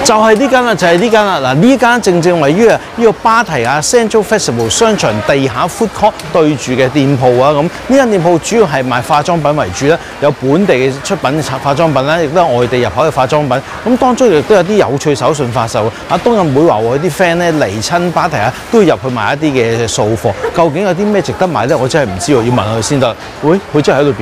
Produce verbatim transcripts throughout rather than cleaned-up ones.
就係呢間啦，就係呢間啦。嗱，呢間正正位於啊呢個芭提雅 Central Festival 商場地下 food court 對住嘅店鋪啊。咁呢間店鋪主要係賣化妝品為主啦，有本地嘅出品化妝品啦，亦都有外地入口嘅化妝品。咁當中亦都有啲有趣手信發售。啊，冬蔭會話我啲 friend 咧嚟親芭提雅都要入去買一啲嘅掃貨。究竟有啲咩值得買咧？我真係唔知喎，要問佢先得。喂，佢真係喺裏邊。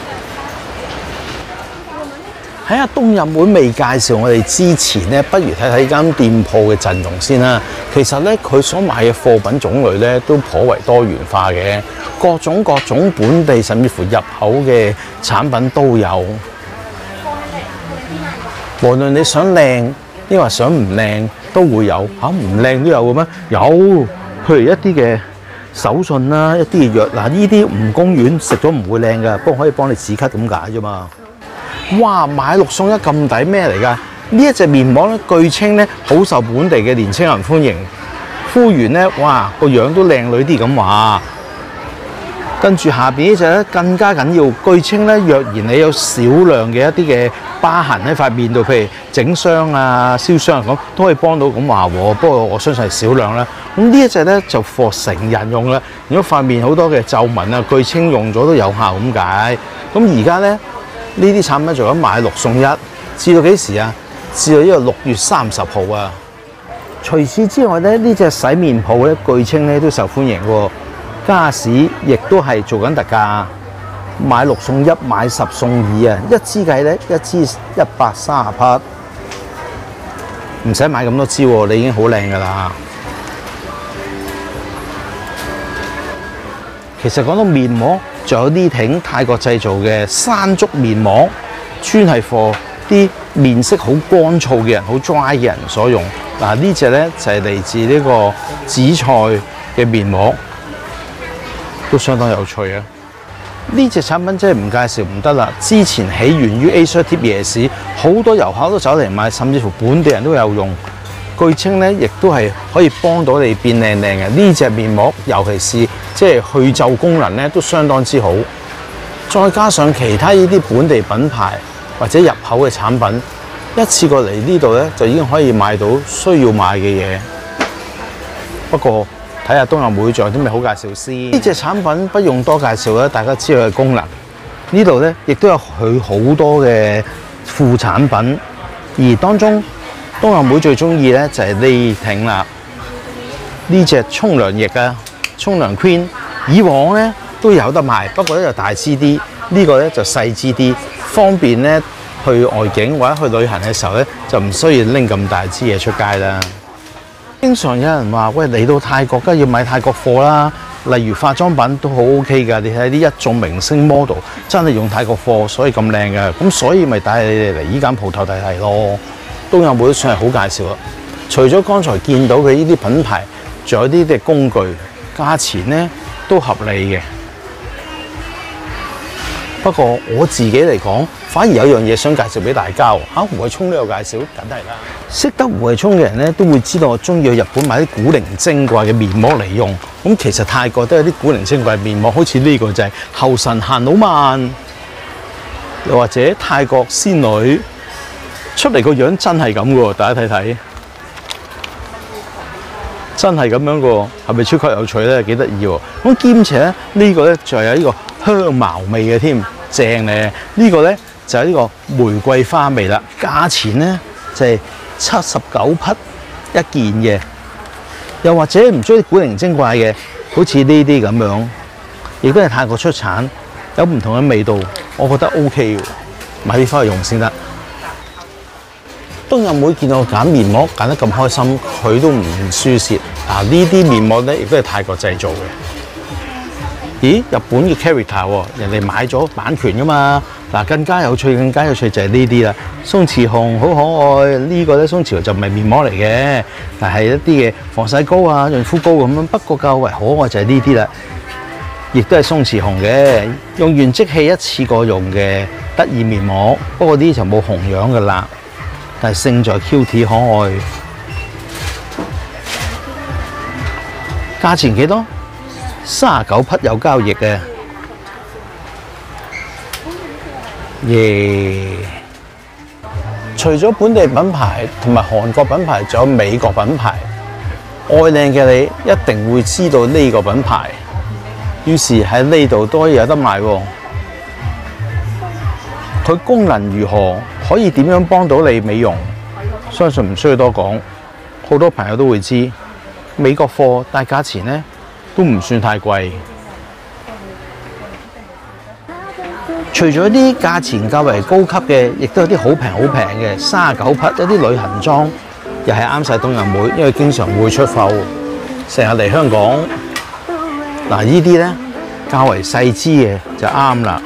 喺阿冬蔭會未介紹我哋之前咧，不如睇睇間店鋪嘅陣容先啦。其實咧，佢所賣嘅貨品種類咧都頗為多元化嘅，各種各種本地甚至乎入口嘅產品都有。無論你想靚，抑或想唔靚，都會有。嚇、啊，唔靚都有嘅咩？有，譬如一啲嘅手信啦，一啲嘅藥。嗱，呢啲蜈蚣丸食咗唔會靚㗎，不過可以幫你止咳咁解啫嘛。哇！買六送一咁抵咩嚟㗎？呢一隻面膜咧，據稱咧好受本地嘅年青人歡迎。敷完咧，哇個樣都靚女啲咁話。跟住下邊呢隻咧更加緊要，據稱咧若然你有少量嘅一啲嘅疤痕喺塊面度，譬如整傷啊、燒傷啊咁，都可以幫到咁話喎。不過我相信係少量啦。咁呢一隻咧就畀成人用啦。如果塊面好多嘅皺紋啊，據稱用咗都有效咁解。咁而家咧。呢啲產品仲有買六送一，至到幾時啊？至到呢個六月三十號啊！除此之外咧，呢隻洗面泡咧，據稱咧都受歡迎喎。家士亦都係做緊特價，買六送一，買十送二啊！一支計咧，一支一百三十匹，唔使買咁多支喎，你已經好靚噶啦。其實講到面膜。仲有呢挺泰國製造嘅山竹面膜，專係貨啲面色好乾燥嘅人、好 dry 嘅人所用。嗱，呢隻咧就係嚟自呢個紫菜嘅面膜，都相當有趣啊！呢隻產品真係唔介紹唔得啦。之前起源於 Asia Tip 夜市，好多遊客都走嚟買，甚至乎本地人都有用。據稱咧，亦都係可以幫到你變靚靚嘅。呢隻面膜，尤其是即係去皺功能咧，都相當之好。再加上其他呢啲本地品牌或者入口嘅產品，一次過嚟呢度咧，就已經可以買到需要買嘅嘢。不過睇下冬蔭會仲有啲咩好介紹先。呢隻產品不用多介紹啦，大家知道嘅功能。呢度咧亦都有佢好多嘅副產品，而當中。冬蔭會最中意咧就係呢挺啦，呢隻沖涼液啊，沖涼 Queen， 以往咧都有得賣，不過咧就大支啲，呢個咧就細支啲，方便咧去外景或者去旅行嘅時候咧就唔需要拎咁大支嘢出街啦。經常有人話：喂，嚟到泰國梗係要買泰國貨啦，例如化妝品都好 OK 㗎。你睇啲一眾明星 model 真係用泰國貨，所以咁靚㗎。咁所以咪帶你哋嚟依間鋪頭睇睇咯。冬蔭會都算係好介紹啦。除咗剛才見到嘅呢啲品牌，仲有啲嘅工具，價錢咧都合理嘅。不過我自己嚟講，反而有樣嘢想介紹俾大家喎。嚇，胡慧聰都有介紹，梗係啦。識得胡慧聰嘅人咧，都會知道我中意去日本買啲古靈精怪嘅面膜嚟用。咁其實泰國都有啲古靈精怪嘅面膜，好似呢個就係後神行好慢，又或者泰國仙女。出嚟個樣真係咁嘅喎，大家睇睇，真係咁樣嘅喎，係咪超級有趣咧？幾得意喎！咁兼且咧，呢個咧仲有呢個香茅味嘅添，正咧！呢個咧就係呢個玫瑰花味啦，價錢咧就係七十九匹一件嘅。又或者唔中意古靈精怪嘅，好似呢啲咁樣，亦都係泰國出產，有唔同嘅味道，我覺得 OK 嘅，買啲翻去用先得。冬蔭會見到我揀面膜揀得咁開心，佢都唔輸蝕。嗱，呢啲面膜咧亦都係泰國製造嘅。咦？日本嘅 character 喎，人哋買咗版權噶嘛。嗱，更加有趣，更加有趣就係呢啲啦。鬆弛紅好可愛，呢個咧鬆弛紅就唔係面膜嚟嘅，但係一啲嘅防曬膏啊、潤膚膏咁樣。不過較為可愛就係呢啲啦，亦都係鬆弛紅嘅，用完即棄一次過用嘅得意面膜。不過呢啲就冇紅樣噶啦。但係勝在 cute 可愛，價錢幾多？三十九匹有交易嘅，耶！ 除咗本地品牌同埋韓國品牌，仲有美國品牌。愛靚嘅你一定會知道呢個品牌，於是喺呢度都可以有得賣喎。佢功能如何，可以點樣幫到你美容？相信唔需要多講，好多朋友都會知。美國貨，但係價錢呢都唔算太貴。除咗啲價錢較為高級嘅，亦都有啲好平好平嘅，三十九匹一啲旅行裝，又係啱晒東人妹，因為經常會出埠，成日嚟香港。嗱，呢啲咧較為細支嘅就啱啦。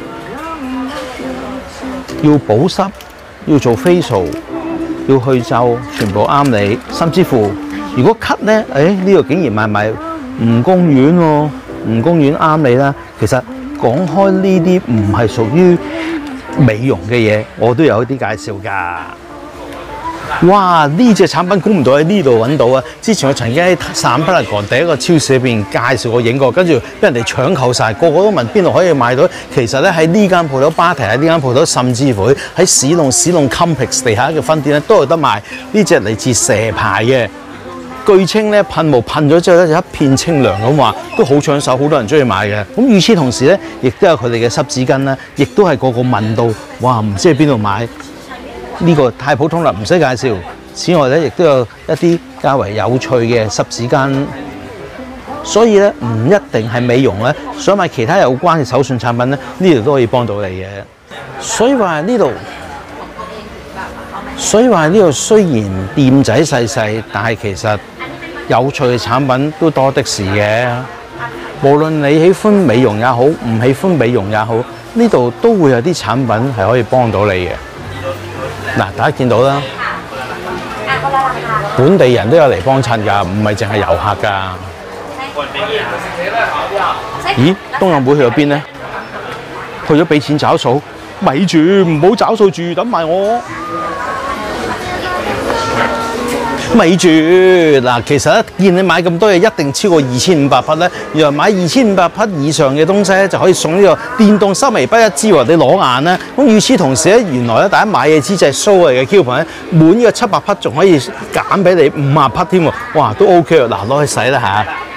要保濕，要做 facial， 要去皺，全部啱你。甚至乎如果咳咧，誒呢度竟然賣埋蜈蚣丸喎，蜈蚣丸啱你啦。其實講開呢啲唔係屬於美容嘅嘢，我都有啲介紹㗎。哇！呢隻產品估唔到喺呢度揾到啊！之前我曾經喺散不勒港第一個超市入邊介紹過、影過，跟住俾人哋搶購晒，個個都問邊度可以買到。其實咧喺呢間鋪頭巴提喺呢間鋪頭，甚至乎喺史隆史隆 Complex 地下嘅分店咧都有得賣。呢隻嚟自蛇牌嘅，據稱咧噴霧噴咗之後咧就一片清涼咁話，都好搶手，好多人中意買嘅。咁與此同時咧，亦都有佢哋嘅濕紙巾啦，亦都係個個問到，哇！唔知喺邊度買。呢個太普通啦，唔使介紹。此外咧，亦都有一啲較為有趣嘅濕紙巾，所以咧唔一定係美容咧，想買其他有關嘅手信產品咧，呢度都可以幫到你嘅。所以話呢度，所以話呢度雖然店仔細細，但係其實有趣嘅產品都多的是嘅。無論你喜歡美容也好，唔喜歡美容也好，呢度都會有啲產品係可以幫到你嘅。嗱，大家見到啦，本地人都有嚟幫襯㗎，唔係淨係遊客㗎。咦，東亞妹去咗邊呢？去咗俾錢找數？咪住，唔好找數住，等埋我。咪住嗱，其實一見你買咁多嘢，一定超過二千五百匹咧。原來買二千五百匹以上嘅東西咧，就可以送呢個電動修眉筆一支喎，你攞眼啦。咁與此同時咧，原來咧大家買嘢之際 show 嚟嘅 coupon 咧，滿呢個七百匹仲可以減俾你五十匹添喎，哇，都 OK 啊！嗱，攞去洗啦嚇。